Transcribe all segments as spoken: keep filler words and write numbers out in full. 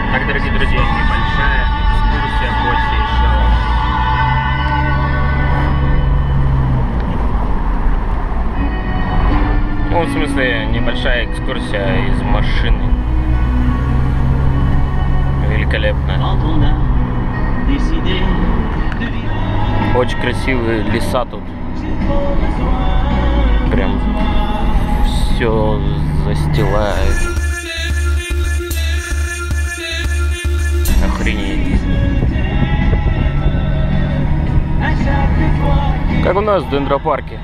Так, дорогие друзья, небольшая экскурсия по Сейшелам. Ну, в смысле, небольшая экскурсия из машины. Великолепно. Очень красивые леса тут. Прям все застилает. Охренеть. Как у нас в дендропарке.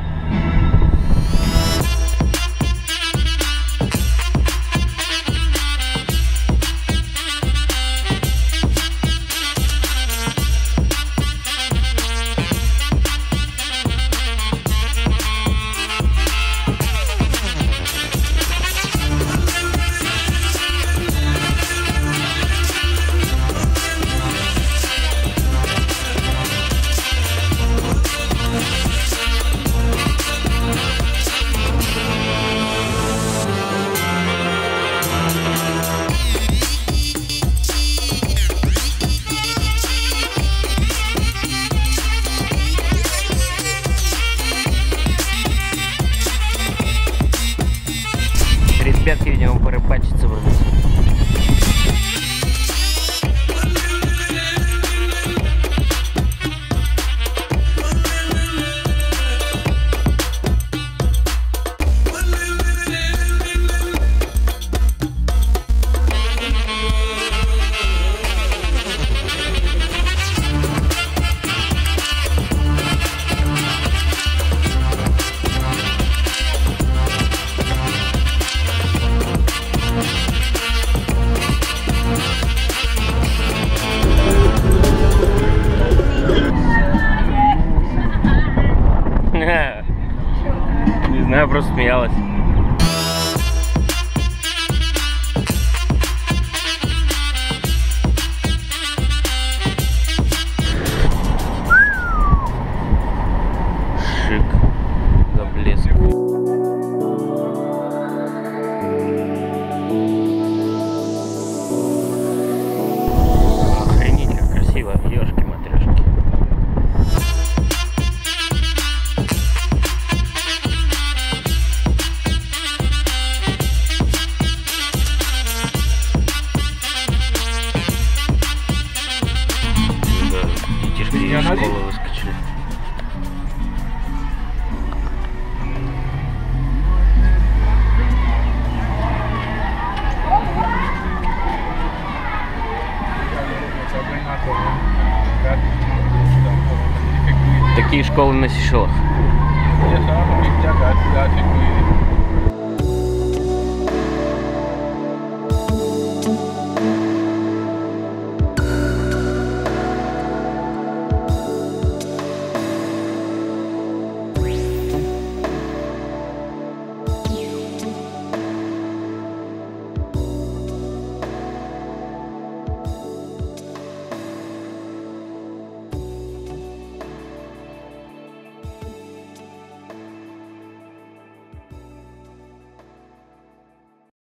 Ребятки, видимо, порыбачиться вроде. Не знаю, просто смеялась. Шик, за блеск. Охренеть, как красиво, ёшки-матрёшки. Из школы выскочили. Такие школы на Сейшелах.